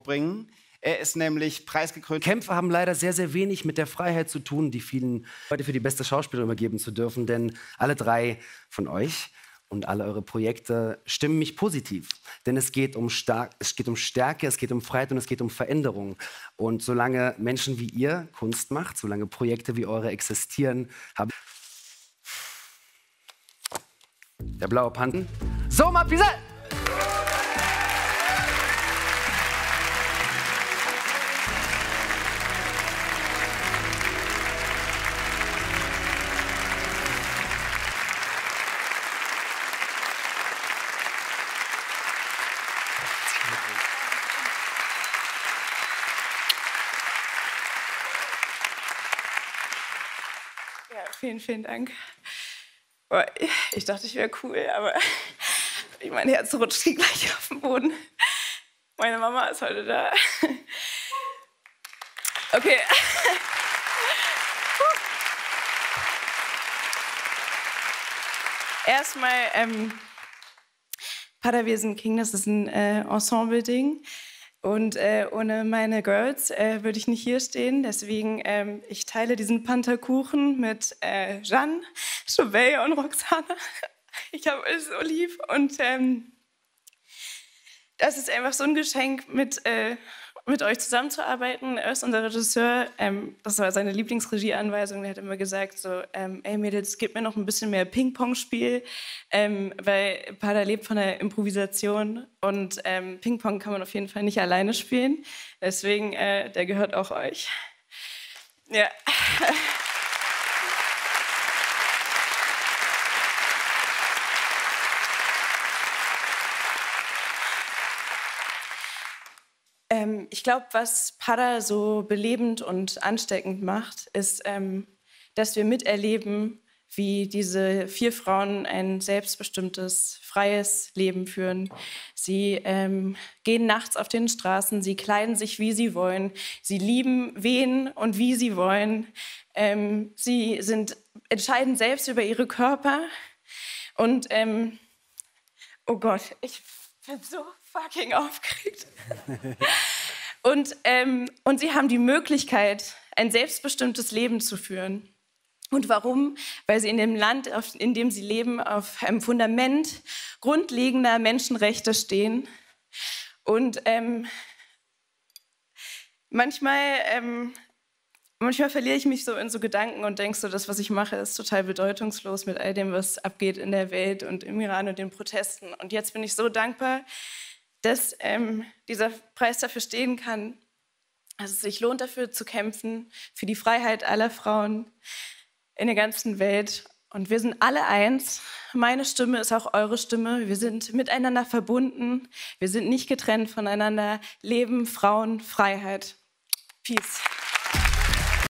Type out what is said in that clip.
bringen. Er ist nämlich preisgekrönt. Kämpfe haben leider sehr, sehr wenig mit der Freiheit zu tun, die vielen heute für die beste Schauspielerin übergeben zu dürfen. Denn alle drei von euch und alle eure Projekte stimmen mich positiv. Denn es geht um Stärke, es geht um Freiheit und es geht um Veränderung. Und solange Menschen wie ihr Kunst macht, solange Projekte wie eure existieren, habe der blaue Panther. So, mal Pisa! Ja, vielen, vielen Dank. Boah, ich dachte, ich wäre cool, aber mein Herz rutscht gleich auf den Boden. Meine Mama ist heute da. Okay. Erstmal, Paterwesen King, das ist ein Ensemble-Ding. Und ohne meine Girls würde ich nicht hier stehen. Deswegen, ich teile diesen Pantherkuchen mit Jeanne, Chauvet und Roxana. Ich habe euch so lieb. Und das ist einfach so ein Geschenk, mit euch zusammenzuarbeiten. Er ist unser Regisseur. Das war seine Lieblingsregieanweisung. Er hat immer gesagt, so, ey Mädels, gib mir noch ein bisschen mehr Ping-Pong-Spiel, weil Pater lebt von der Improvisation und Ping-Pong kann man auf jeden Fall nicht alleine spielen. Deswegen, der gehört auch euch. Ja. Ich glaube, was Pater so belebend und ansteckend macht, ist, dass wir miterleben, wie diese 4 Frauen ein selbstbestimmtes, freies Leben führen. Sie gehen nachts auf den Straßen, sie kleiden sich, wie sie wollen, sie lieben, wen und wie sie wollen. Sie entscheiden selbst über ihre Körper. Und, oh Gott, ich bin so fucking aufgeregt. Und sie haben die Möglichkeit, ein selbstbestimmtes Leben zu führen. Und warum? Weil sie in dem Land, in dem sie leben, auf einem Fundament grundlegender Menschenrechte stehen. Und manchmal verliere ich mich so in so Gedanken und denke so, das, was ich mache, ist total bedeutungslos mit all dem, was abgeht in der Welt und im Iran und den Protesten. Und jetzt bin ich so dankbar, dass dieser Preis dafür stehen kann, dass es sich lohnt, dafür zu kämpfen, für die Freiheit aller Frauen in der ganzen Welt. Und wir sind alle eins. Meine Stimme ist auch eure Stimme. Wir sind miteinander verbunden. Wir sind nicht getrennt voneinander. Leben, Frauen, Freiheit. Peace.